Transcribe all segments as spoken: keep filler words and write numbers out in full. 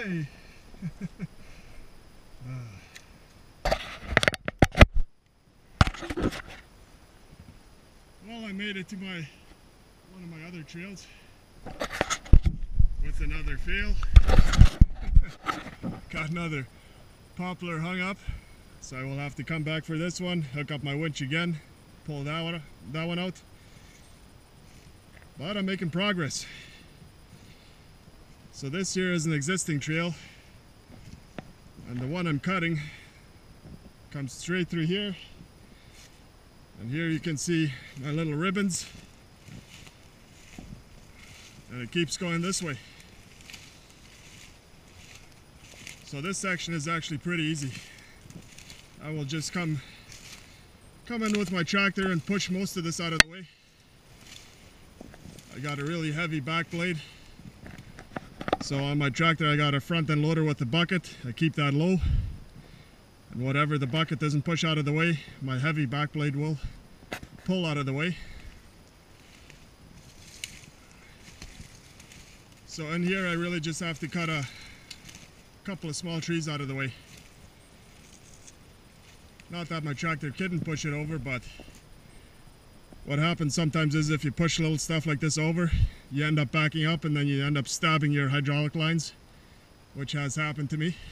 Hey! Well, I made it to my one of my other trails with another fail. Got another poplar hung up, so I will have to come back for this one, hook up my winch again, pull that one, that one out. But I'm making progress. So this here is an existing trail, and the one I'm cutting comes straight through here. And here you can see my little ribbons, and it keeps going this way. So this section is actually pretty easy. I will just come come in with my tractor and push most of this out of the way. I got a really heavy back blade, so on my tractor I got a front end loader with the bucket. I keep that low, and whatever the bucket doesn't push out of the way, my heavy back blade will pull out of the way. So in here I really just have to cut a couple of small trees out of the way. Not that my tractor couldn't push it over, but what happens sometimes is if you push little stuff like this over, you end up backing up and then you end up stabbing your hydraulic lines, which has happened to me.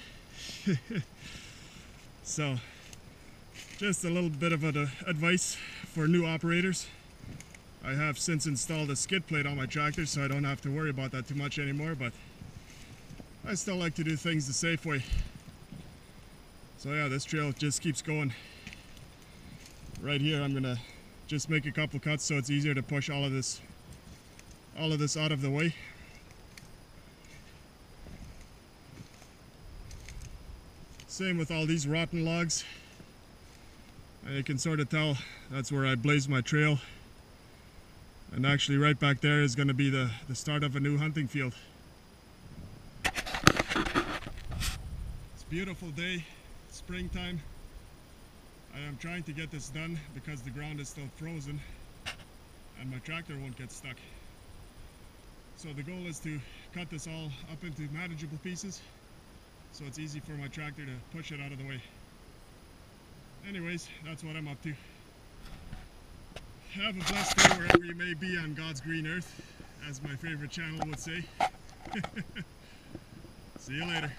So just a little bit of a, advice for new operators. I have since installed a skid plate on my tractor, so I don't have to worry about that too much anymore, but I still like to do things the safe way. So yeah, this trail just keeps going. Right here I'm gonna just make a couple cuts so it's easier to push all of this all of this out of the way. Same with all these rotten logs. And you can sort of tell that's where I blazed my trail. And actually right back there is going to be the, the start of a new hunting field. It's a beautiful day, springtime. I am trying to get this done because the ground is still frozen and my tractor won't get stuck. So the goal is to cut this all up into manageable pieces so it's easy for my tractor to push it out of the way. Anyways, that's what I'm up to. Have a blessed day wherever you may be on God's green earth, as my favorite channel would say. See you later.